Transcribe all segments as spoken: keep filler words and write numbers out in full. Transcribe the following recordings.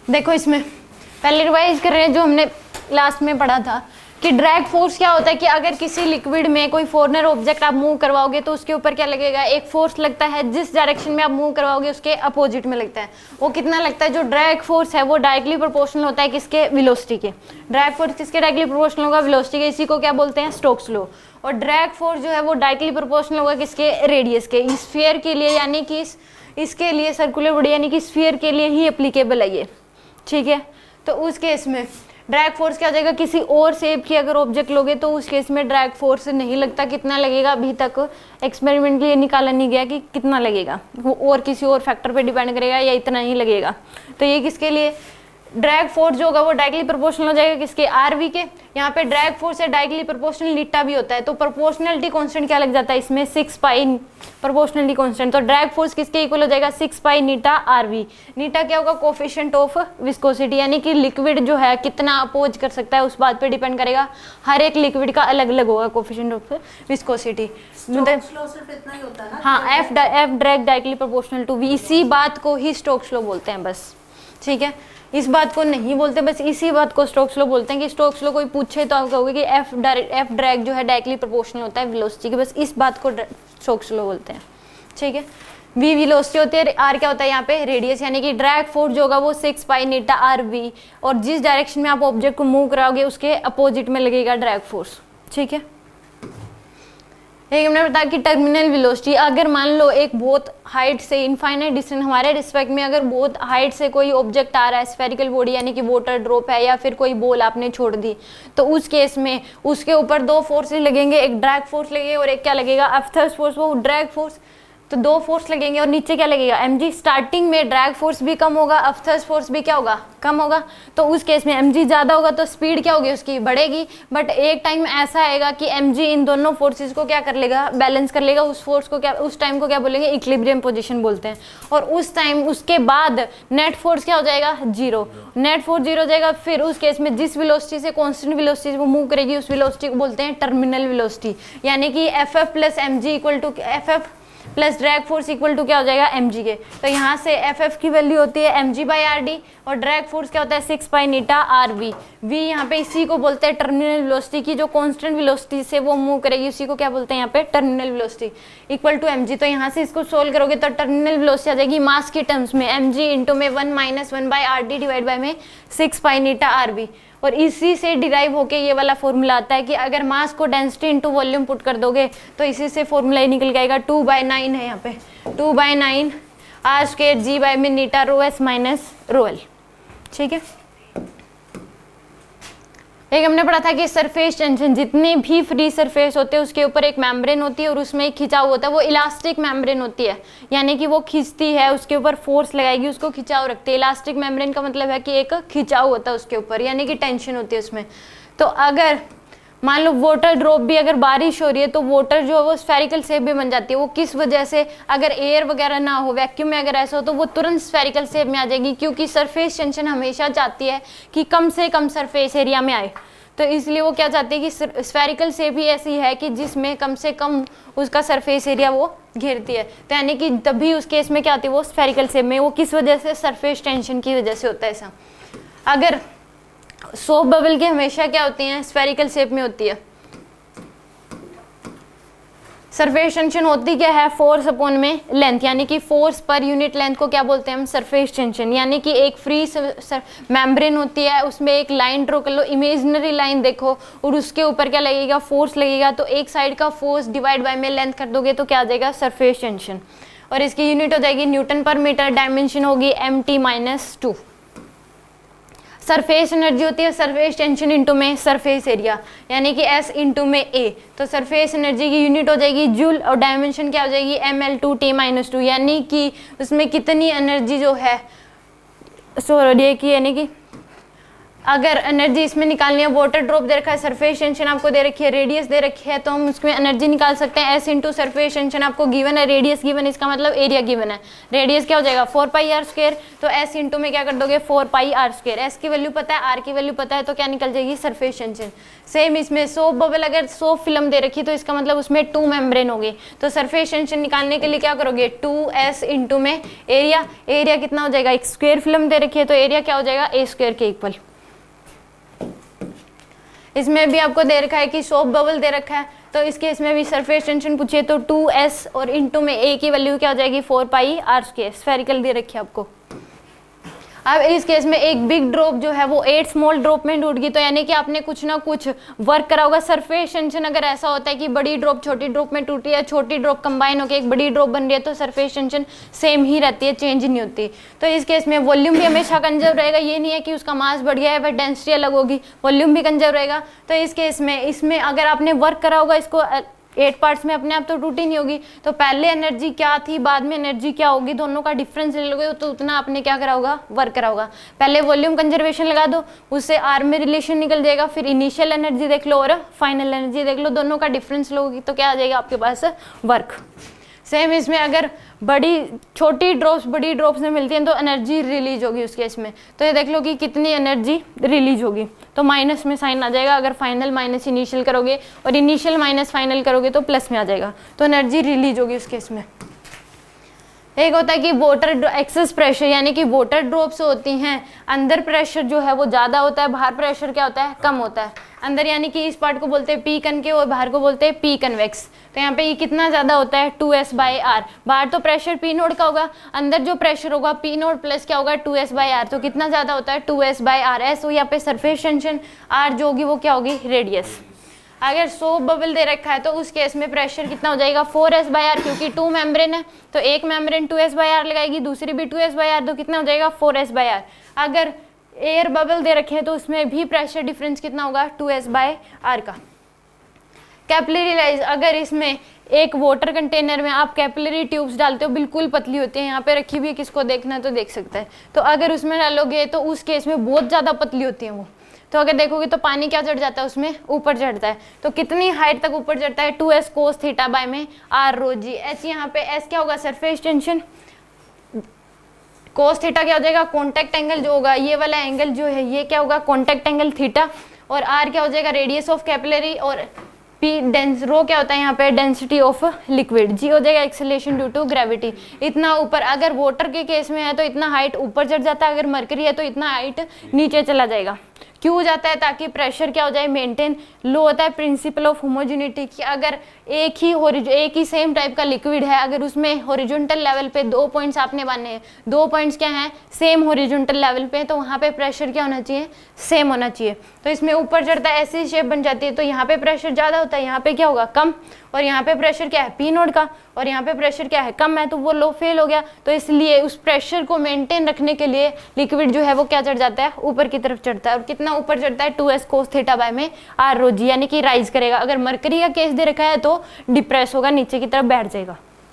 देखो इसमें पहले रिवाइज कर रहे हैं जो हमने लास्ट में पढ़ा था कि ड्रैग फोर्स क्या होता है कि अगर किसी लिक्विड में कोई फॉरनर ऑब्जेक्ट आप मूव करवाओगे तो उसके ऊपर क्या लगेगा, एक फोर्स लगता है, जिस डायरेक्शन में आप मूव करवाओगे उसके अपोजिट में लगता है। वो कितना लगता है, जो ड्रैग फोर्स है वो डायरेक्टली प्रोपोर्शनल होता है किसके, वेलोसिटी के। ड्रैग फोर्स किसके डायरेक्टली प्रोपोर्शनल होगा, वेलोसिटी के। इसी को क्या बोलते हैं, स्टोक्स लॉ। और ड्रैग फोर्स जो है वो डायरेक्टली प्रोपोर्शनल होगा किसके, रेडियस के। स्फीयर के लिए यानी कि इस, इसके लिए सर्कुलर बॉडी यानी कि स्फीयर के लिए ही एप्लीकेबल है ये, ठीक है। तो उस केस में ड्रैग फोर्स क्या हो जाएगा, किसी और शेप की अगर ऑब्जेक्ट लोगे तो उस केस में ड्रैग फोर्स नहीं लगता। कितना लगेगा, अभी तक एक्सपेरिमेंट के लिए निकाला नहीं गया कि कितना लगेगा, वो और किसी और फैक्टर पे डिपेंड करेगा या इतना ही लगेगा। तो ये किसके लिए, ड्रैग फोर्स जो होगा वो डायरेक्टली प्रोपोर्शनल हो जाएगा किसके, आरवी के। यहाँ पे ड्रैग फोर्स है डायरेक्टली प्रोपोर्शनल लीटा भी होता है, तो प्रोपोर्शनलिटी कांस्टेंट क्या लग जाता है इसमें, सिक्स पाई प्रोपोर्शनलिटी कांस्टेंट। तो ड्रैग फोर्स किसके इक्वल हो जाएगा, सिक्स पाई नीटा आरवी। नीटा क्या होगा, कोफिशिएंट ऑफ विस्कोसिटी, यानी कि लिक्विड जो है कितना अपोज कर सकता है उस बात पे डिपेंड करेगा। हर एक लिक्विड का अलग अलग होगा कोफिशिएंट ऑफ विस्कोसिटी। हाँ, F F drag directly proportional to V, इसी बात को ही स्टोक्स लॉ बोलते हैं बस, ठीक है। इस बात को नहीं बोलते, बस इसी बात को स्टोक्स लॉ बोलते हैं कि स्टोक्स लॉ कोई पूछे तो आप कहोगे कि एफ एफ ड्रैग जो है डायरेक्टली प्रोपोर्शनल होता है वेलोसिटी के, बस इस बात को स्टोक्स लॉ बोलते हैं, ठीक है। वी वेलोसिटी होती है, आर क्या होता है यहाँ पे, रेडियस, यानी कि ड्रैग फोर्स जो होगा वो six pi eta R V, और जिस डायरेक्शन में आप ऑब्जेक्ट को मूव कराओगे उसके अपोजिट में लगेगा ड्रैग फोर्स, ठीक है। एक हमने बताया कि टर्मिनल वेलोसिटी, अगर मान लो एक बहुत हाइट से इनफाइनाइट डिस्टेंस हमारे रिस्पेक्ट में अगर बहुत हाइट से कोई ऑब्जेक्ट आ रहा है, स्फेरिकल बॉडी यानी कि वाटर ड्रॉप है या फिर कोई बॉल आपने छोड़ दी, तो उस केस में उसके ऊपर दो फोर्सेस लगेंगे, एक ड्रैग फोर्स लगेगा और एक क्या लगेगा, एफथर्स फोर्स। वो ड्रैग फोर्स तो दो फोर्स लगेंगे और नीचे क्या लगेगा, एमजी। स्टार्टिंग में ड्रैग फोर्स भी कम होगा, एफथर्स फोर्स भी क्या होगा, कम होगा। तो उस केस में एमजी ज़्यादा होगा तो स्पीड क्या होगी उसकी, बढ़ेगी। बट एक टाइम ऐसा आएगा कि एमजी इन दोनों फोर्सेस को क्या कर लेगा, बैलेंस कर लेगा। उस फोर्स को क्या, उस टाइम को क्या बोलेंगे, इक्विलिब्रियम पोजीशन बोलते हैं। और उस टाइम उसके बाद नेट फोर्स क्या हो जाएगा, जीरो। नेट फोर्स जीरो हो जाएगा। फिर उस केस में जिस वेलोसिटी से कॉन्स्टेंट वेलोसिटी से वो मूव करेगी उस वेलोसिटी को बोलते हैं टर्मिनल वेलोसिटी, यानी कि F F plus M G equal to F F plus drag force equal to क्या हो जाएगा, mg के। तो यहाँ से ff की वैल्यू होती है mg बाई आर डी और ड्रैग फोर्स क्या होता है six pi eta R V. V यहाँ पे इसी को बोलते हैं टर्मिनल वेलोसिटी की, जो कांस्टेंट वेलोसिटी से वो मूव करेगी उसी को क्या बोलते हैं यहाँ पे terminal velocity equal to mg। तो यहाँ से इसको सोल्व करोगे तो टर्मिनल वेलोसिटी आ जाएगी मास के टर्म्स में mg इंटू में one minus one by R D divide by में six pi eta R V. और इसी से डिराइव होके ये वाला फॉर्मूला आता है कि अगर मास को डेंसिटी इंटू वॉल्यूम पुट कर दोगे तो इसी से फॉर्मूला ही निकल जाएगा, टू बाई नाइन है यहाँ पे, two by nine R square G by में eta rho S minus rho L, ठीक है। एक हमने पढ़ा था कि सरफेस टेंशन, जितने भी फ्री सरफेस होते हैं उसके ऊपर एक मेम्ब्रेन होती है और उसमें एक खिंचाव होता है, वो इलास्टिक मेम्ब्रेन होती है, यानी कि वो खींचती है, उसके ऊपर फोर्स लगाएगी, उसको खिंचाव रखती है। इलास्टिक मेम्ब्रेन का मतलब है कि एक खिंचाव होता है उसके ऊपर, यानी कि टेंशन होती है उसमें। तो अगर मान लो वाटर ड्रॉप भी अगर बारिश हो रही है तो वाटर जो है वो स्फेरिकल शेप भी बन जाती है। वो किस वजह से, अगर एयर वगैरह ना हो, वैक्यूम में अगर ऐसा हो तो वो तुरंत स्फेरिकल शेप में आ जाएगी, क्योंकि सरफेस टेंशन हमेशा चाहती है कि कम से कम सरफेस एरिया में आए। तो इसलिए वो क्या चाहती है कि स्फेरिकल शेप ही ऐसी है कि जिसमें कम से कम उसका सरफेस एरिया वो घेरती है। तो यानी कि तभी उस केस में क्या आती है वो स्फेरिकल शेप में। वो किस वजह से, सरफेस टेंशन की वजह से होता है ऐसा। अगर सोप बबल की हमेशा क्या होती हैं, स्फेरिकल शेप में होती है। सरफेस टेंशन होती क्या है, फोर्स अपॉन में लेंथ, यानी कि फोर्स पर यूनिट लेंथ को क्या बोलते हैं हम, सरफेस टेंशन। यानी कि एक फ्री मेम्ब्रेन होती है, उसमें एक लाइन ड्रॉ कर लो, इमेजिनरी लाइन देखो, और उसके ऊपर क्या लगेगा, फोर्स लगेगा। तो एक साइड का फोर्स डिवाइड बाय में लेंथ कर दोगे तो क्या आ जाएगा, सरफेस टेंशन। और इसकी यूनिट हो जाएगी न्यूटन पर मीटर, डायमेंशन होगी M T minus two. Surface energy होती है सरफेस टेंशन इंटू में सरफेस एरिया, यानी कि एस इंटू में ए। तो सरफेस एनर्जी की यूनिट हो जाएगी जूल और डायमेंशन क्या हो जाएगी M L two T minus two, यानी कि उसमें कितनी एनर्जी जो है सो की, यानी कि अगर एनर्जी इसमें निकालनी है, वाटर ड्रॉप दे रखा है, सरफेस टेंशन आपको दे रखी है, रेडियस दे रखी है, तो हम उसमें एनर्जी निकाल सकते हैं। एस इंटू सरफेस टेंशन आपको गिवन है, रेडियस गिवन है, इसका मतलब एरिया गिवन है। रेडियस क्या हो जाएगा फोर पाई आर स्क्वायर, तो एस इंटू में क्या कर दोगे four pi R square. S की वैल्यू पता है, आर की वैल्यू पता है, तो क्या निकल जाएगी सरफेस टेंशन। सेम इसमें सोप बबल, अगर सोप फिल्म दे रखी तो इसका मतलब उसमें टू मेम्ब्रेन होगी, तो सरफेस टेंशन निकालने के लिए क्या करोगे टू एस इंटू में एरिया, एरिया कितना हो जाएगा, एक स्क्वायर फिल्म दे रखी है तो एरिया क्या हो जाएगा ए स्क्वायर के इक्वल। इसमें भी आपको दे रखा है कि सोप बबल दे रखा है, तो इस केस में भी सरफेस टेंशन पूछिए तो टू एस और इंटू में ए की वैल्यू क्या हो जाएगी four pi R square, spherical दे रखी है आपको। अब इस केस में एक बिग ड्रॉप जो है वो एट स्मॉल ड्रॉप में टूट गई, तो यानी कि आपने कुछ ना कुछ वर्क करा होगा। सरफेस टेंशन अगर ऐसा होता है कि बड़ी ड्रॉप छोटी ड्रॉप में टूटी है, छोटी ड्रॉप कंबाइन होकर एक बड़ी ड्रॉप बन रही है, तो सरफेस टेंशन सेम ही रहती है, चेंज नहीं होती। तो इस केस में वॉल्यूम भी हमेशा कंजर्व रहेगा, ये नहीं है कि उसका मास बढ़ गया है वह डेंसिटी अलग होगी, वॉल्यूम भी कंजर्व रहेगा। तो इस केस में इसमें अगर आपने वर्क करा होगा, इसको एट पार्ट्स में अपने आप तो टूटी नहीं होगी, तो पहले एनर्जी क्या थी बाद में एनर्जी क्या होगी, दोनों का डिफरेंस ले लोगे तो उतना आपने क्या करा होगा वर्क करा होगा। पहले वॉल्यूम कंजर्वेशन लगा दो, उससे आर में रिलेशन निकल जाएगा, फिर इनिशियल एनर्जी देख लो और फाइनल एनर्जी देख लो, दोनों का डिफरेंस लोगी तो क्या आ जाएगा आपके पास वर्क। सेम इसमें अगर बड़ी छोटी ड्रॉप्स बड़ी ड्रॉप्स में मिलती हैं तो एनर्जी रिलीज होगी उस केस में, तो ये देख लो कि कितनी एनर्जी रिलीज होगी, तो माइनस में साइन आ जाएगा अगर फाइनल माइनस इनिशियल करोगे, और इनिशियल माइनस फाइनल करोगे तो प्लस में आ जाएगा, तो एनर्जी रिलीज होगी उस केस में। एक होता है कि वाटर एक्सेस प्रेशर, यानी कि वाटर ड्रॉप्स होती हैं, अंदर प्रेशर जो है वो ज़्यादा होता है, बाहर प्रेशर क्या होता है कम होता है। अंदर यानी कि इस पार्ट को बोलते हैं पी कन के और बाहर को बोलते हैं पी कन्वेक्स, तो यहाँ पे ये कितना ज़्यादा होता है टू एस बाई आर। बाहर तो प्रेशर पी नोड का होगा, अंदर जो प्रेशर होगा पी नोड प्लस क्या होगा टू एस बाई आर, तो कितना ज़्यादा होता है two S by R. S हो यहाँ पे सरफेस टेंशन, आर जो होगी वो क्या होगी रेडियस। अगर सोप बबल दे रखा है तो उस केस में प्रेशर कितना हो जाएगा फोर एस बाई आर, क्योंकि टू मेम्ब्रेन है तो एक membrane two S by R लगाएगी, दूसरी भी टू एस बाई आर, तो कितना हो जाएगा फोर एस बाई आर। अगर एयर बबल दे रखे हैं तो उसमें भी प्रेशर डिफरेंस कितना होगा टू एस बाई आर का। कैपिलरी राइज, अगर इसमें एक वाटर कंटेनर में आप कैपिलरी ट्यूब्स डालते हो, बिल्कुल पतली होती है, यहाँ पे रखी हुई है, किसको देखना है तो देख सकता है, तो अगर उसमें डालोगे तो उस केस में बहुत ज़्यादा पतली होती है वो, तो अगर देखोगे तो पानी क्या चढ़ जाता है उसमें ऊपर चढ़ता है, तो कितनी हाइट तक ऊपर चढ़ता है two S cos theta by में आर रो जी। एच यहाँ पे एस क्या होगा सरफेस टेंशन, कोस थीटा क्या हो जाएगा कॉन्टैक्ट एंगल जो होगा, ये वाला एंगल जो है ये क्या होगा कॉन्टैक्ट एंगल थीटा, और आर क्या हो जाएगा रेडियस ऑफ कैपिलरी, और पी डेंस रो क्या होता है यहाँ पे डेंसिटी ऑफ लिक्विड, जी हो जाएगा एक्सेलरेशन ड्यू टू ग्रेविटी। इतना ऊपर अगर वाटर के केस में है तो इतना हाइट ऊपर चढ़ जाता है, अगर मरकरी है तो इतना हाइट नीचे चला जाएगा। क्यों जाता है, ताकि प्रेशर क्या हो जाए मेंटेन। लो होता है प्रिंसिपल ऑफ होमोजेनिटी की, अगर एक ही एक ही सेम टाइप का लिक्विड है, अगर उसमें हॉरिजॉन्टल लेवल पे दो पॉइंट्स आपने बांधे हैं, दो पॉइंट्स क्या हैं सेम हॉरिजॉन्टल लेवल पे, तो वहाँ पे प्रेशर क्या होना चाहिए सेम होना चाहिए। तो इसमें ऊपर चढ़ता है ऐसी शेप बन जाती है, तो यहाँ पे प्रेशर ज़्यादा होता है, यहाँ पे क्या होगा कम, और यहाँ पे प्रेशर क्या है पी नोड का, और यहाँ पे प्रेशर क्या है कम है, तो वो लो फेल हो गया। तो इसलिए उस प्रेशर को मेंटेन रखने के लिए लिक्विड जो है वो क्या चढ़ जाता है ऊपर की तरफ चढ़ता है, और कितना ऊपर चढ़ता है two S cos theta by में आर रो जी, यानी कि राइज करेगा। अगर मरकरी का केस दे रखा है तो डिप्रेस होगा, नीचे की तरफ बैठ जाएगा।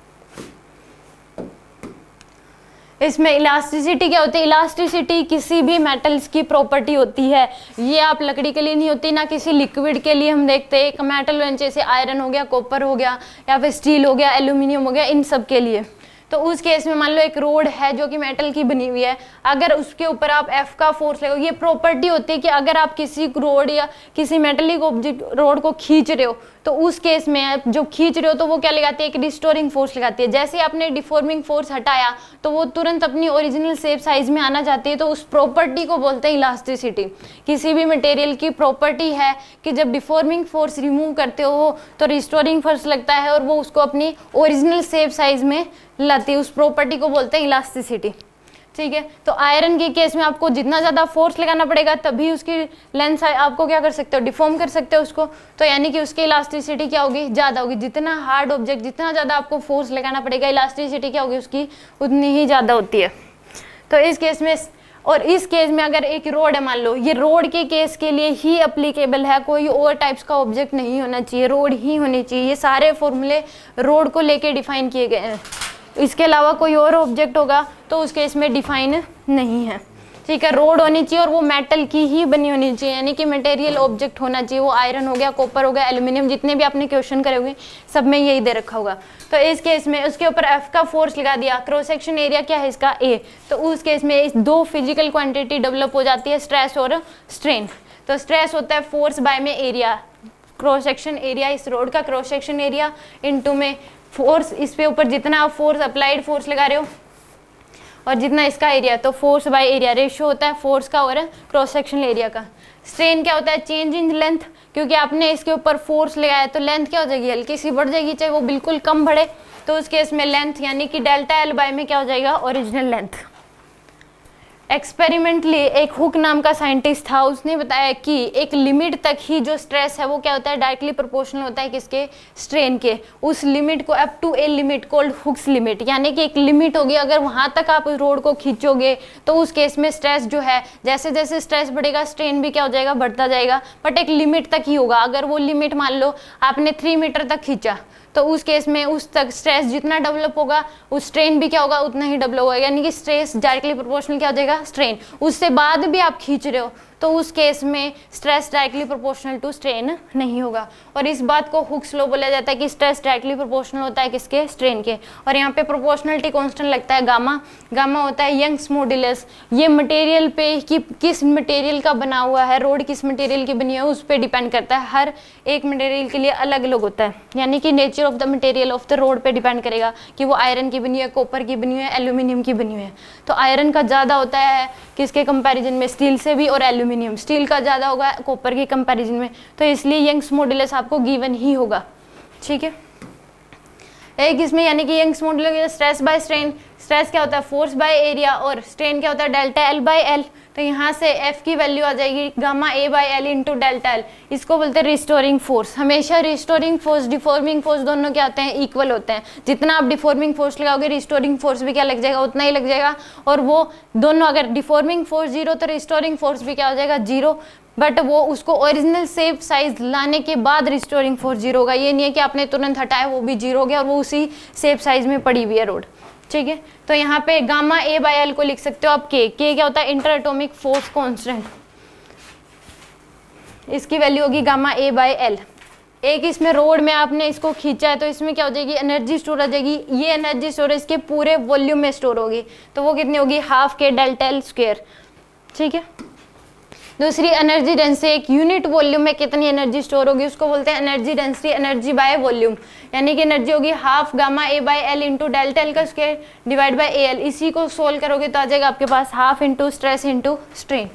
इसमें इलास्टिसिटी क्या होती है, इलास्टिसिटी किसी भी मेटल्स की प्रॉपर्टी होती है, ये आप लकड़ी के लिए नहीं होती ना किसी लिक्विड के लिए। हम देखते हैं एक मेटल जैसे आयरन हो गया, कॉपर हो गया, या फिर स्टील हो गया, एल्यूमिनियम हो गया, इन सब के लिए। तो उस केस में मान लो एक रोड है जो कि मेटल की बनी हुई है, अगर उसके ऊपर आप एफ का फोर्स लगाओ, ये प्रॉपर्टी होती है कि अगर आप किसी रोड या किसी मेटलिक ऑब्जेक्ट रोड को खींच रहे हो तो उस केस में जो खींच रहे हो तो वो क्या लगाती है एक रिस्टोरिंग फोर्स लगाती है। जैसे आपने डिफॉर्मिंग फोर्स हटाया तो वो तुरंत अपनी ओरिजिनल शेप साइज में आना चाहती है, तो उस प्रॉपर्टी को बोलते हैं इलास्टिसिटी। किसी भी मटेरियल की प्रॉपर्टी है कि जब डिफॉर्मिंग फोर्स रिमूव करते हो तो रिस्टोरिंग फोर्स लगता है और वो उसको अपनी ओरिजिनल शेप साइज में लाती है, उस प्रॉपर्टी को बोलते हैं इलास्टिसिटी। ठीक है, तो आयरन के केस में आपको जितना ज़्यादा फोर्स लगाना पड़ेगा तभी उसकी लेंथ आपको क्या कर सकते हो डिफॉर्म कर सकते हो उसको, तो यानी कि उसकी इलास्टिसिटी क्या होगी ज़्यादा होगी। जितना हार्ड ऑब्जेक्ट जितना ज़्यादा आपको फोर्स लगाना पड़ेगा, इलास्टिसिटी क्या होगी उसकी उतनी ही ज़्यादा होती है। तो इस केस में और इस केस में अगर एक रोड है, मान लो ये रोड के केस के लिए ही अप्लीकेबल है, कोई और टाइप्स का ऑब्जेक्ट नहीं होना चाहिए, रोड ही होनी चाहिए। ये सारे फॉर्मूले रोड को लेके डिफाइन किए गए हैं, इसके अलावा कोई और ऑब्जेक्ट होगा तो उस केस में डिफाइन नहीं है। ठीक है, रोड होनी चाहिए और वो मेटल की ही बनी होनी चाहिए, यानी कि मटेरियल ऑब्जेक्ट होना चाहिए, वो आयरन हो गया, कॉपर हो गया, एल्यूमिनियम, जितने भी आपने क्वेश्चन करे होंगे सब में यही दे रखा होगा। तो इस केस में उसके ऊपर एफ का फोर्स लगा दिया, क्रॉस सेक्शन एरिया क्या है इसका ए, तो उस केस में इस दो फिजिकल क्वांटिटी डेवलप हो जाती है, स्ट्रेस और स्ट्रेन। तो स्ट्रेस होता है फोर्स बाय में एरिया, क्रॉस सेक्शन एरिया, इस रोड का क्रॉस सेक्शन एरिया इनटू में फोर्स, इस पे ऊपर जितना आप फोर्स अप्लाइड फोर्स लगा रहे हो और जितना इसका एरिया, तो फोर्स बाय एरिया रेशियो होता है फोर्स का और क्रॉस सेक्शन एरिया का। स्ट्रेन क्या होता है, चेंज इन लेंथ, क्योंकि आपने इसके ऊपर फोर्स लगाया तो लेंथ क्या हो जाएगी, हल्की सी बढ़ जाएगी, चाहे वो बिल्कुल कम बढ़े, तो उस केस में लेंथ यानी कि डेल्टा एल बाय में क्या हो जाएगा, ओरिजिनल लेंथ। एक्सपेरिमेंटली एक हुक नाम का साइंटिस्ट था, उसने बताया कि एक लिमिट तक ही जो स्ट्रेस है वो क्या होता है, डायरेक्टली प्रोपोर्शनल होता है किसके, स्ट्रेन के। उस लिमिट को up to a limit called Hooke's limit, यानी कि एक लिमिट होगी, अगर वहां तक आप रोड को खींचोगे तो उस केस में स्ट्रेस जो है, जैसे जैसे स्ट्रेस बढ़ेगा स्ट्रेन भी क्या हो जाएगा, बढ़ता जाएगा, बट एक लिमिट तक ही होगा। अगर वो लिमिट मान लो आपने थ्री मीटर तक खींचा तो उस केस में उस तक स्ट्रेस जितना डेवलप होगा उस स्ट्रेन भी क्या होगा, उतना ही डेवलप होगा, यानी कि स्ट्रेस डायरेक्टली प्रोपोर्शनल क्या हो जाएगा, स्ट्रेन। उससे बाद भी आप खींच रहे हो तो उस केस में stress directly proportional to strain नहीं होगा। और इस बात को हुक्स लॉ बोला जाता है कि स्ट्रेस डायरेक्टली प्रोपोर्शनल होता है किसके, स्ट्रेन के। और यहाँ पे प्रोपोर्शनलिटी कांस्टेंट लगता है गामा, गामा होता है यंग्स मॉड्यूलस, ये मटेरियल पे कि किस मटेरियल का बना हुआ है, रोड किस मटेरियल की बनी है उस पर डिपेंड करता है, हर एक मटेरियल के लिए अलग अलग होता है, यानी कि nature of the material of the rod पे डिपेंड करेगा कि वो आयरन की बनी है, कॉपर की बनी हुई है, एल्यूमिनियम की बनी हुई है। तो आयरन का ज़्यादा होता है किसके कंपैरिजन में, स्टील से भी, और एल्यूमिनियम, स्टील का ज़्यादा होगा कॉपर के कंपैरिजन में, तो इसलिए यंग्स मॉड्यूलस आपको गिवन ही होगा। ठीक है, एक इसमें यानी कि Young's modulus stress by strain, stress क्या होता है फोर्स बाय एरिया, और स्ट्रेन क्या होता है डेल्टा एल बाय एल। तो यहाँ से एफ की वैल्यू आ जाएगी gamma A by L into delta L, इसको बोलते हैं रिस्टोरिंग फोर्स। हमेशा रिस्टोरिंग फोर्स डिफॉर्मिंग फोर्स दोनों क्या होते हैं, इक्वल होते हैं। जितना आप डिफॉर्मिंग फोर्स लगाओगे रिस्टोरिंग फोर्स भी क्या लग जाएगा, उतना ही लग जाएगा। और वो दोनों, अगर डिफॉर्मिंग फोर्स जीरो तो रिस्टोरिंग फोर्स भी क्या हो जाएगा, जीरो। बट वो उसको ओरिजिनल शेप साइज लाने के बाद रिस्टोरिंग फोर्स जीरो होगा, ये नहीं है कि आपने तुरंत हटाया वो भी जीरो हो गया और वो उसी शेप साइज में पड़ी हुई है रोड। ठीक है, तो यहाँ पे गामा ए बाय एल को लिख सकते हो आप के, के क्या होता है इंटर एटॉमिक फोर्स कांस्टेंट, इसकी वैल्यू होगी गामा ए बाय एल। एक इसमें रोड में आपने इसको खींचा है तो इसमें क्या हो जाएगी, एनर्जी स्टोर हो जाएगी, ये एनर्जी स्टोरेज के पूरे वॉल्यूम में स्टोर होगी, तो वो कितनी होगी, हाफ के डेल्टा एल स्क्वायर। ठीक है, दूसरी एनर्जी डेंसिटी, एक यूनिट वॉल्यूम में कितनी एनर्जी स्टोर होगी उसको बोलते हैं energy density, energy by volume, यानी कि एनर्जी होगी half gamma A by L into delta L का square divide by A L. इसी को सोल्व करोगे तो आ जाएगा आपके पास half into stress into strain.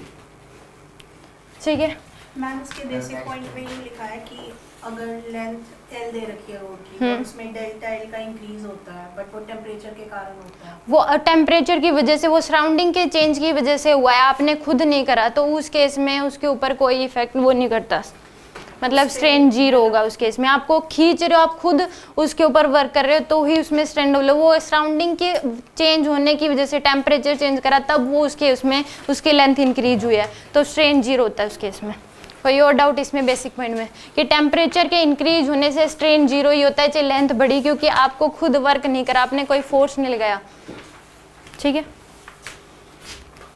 ठीक है मैम, इसके बेसिक पॉइंट में ये लिखा है कि अगर लेंथ एल दे रखी है रोड की तो उसमें डेल्टा एल का इंक्रीज होता है, बट वो टेम्परेचर के कारण होता है, वो टेम्परेचर की वजह से, वो सराउंडिंग के चेंज की वजह से हुआ है, आपने खुद नहीं करा, तो उस केस में उसके ऊपर कोई इफेक्ट वो नहीं करता, मतलब स्ट्रेन जीरो होगा उस केस में। आपको खींच रहे हो, आप खुद उसके ऊपर वर्क कर रहे हो तो ही उसमें स्ट्रेन डेवलप, वो सराउंडिंग के चेंज होने की वजह से टेम्परेचर चेंज करा तब वो उसके उसमें उसकी लेंथ इंक्रीज हुई है, तो स्ट्रेन जीरो होता है उस केस में। कोई और डाउट इसमें बेसिक पॉइंट में कि टेम्परेचर के इंक्रीज होने से स्ट्रेन जीरो ही होता है चाहे लेंथ बढ़ी, क्योंकि आपको खुद वर्क नहीं करा, आपने कोई फोर्स नहीं लगाया। ठीक है।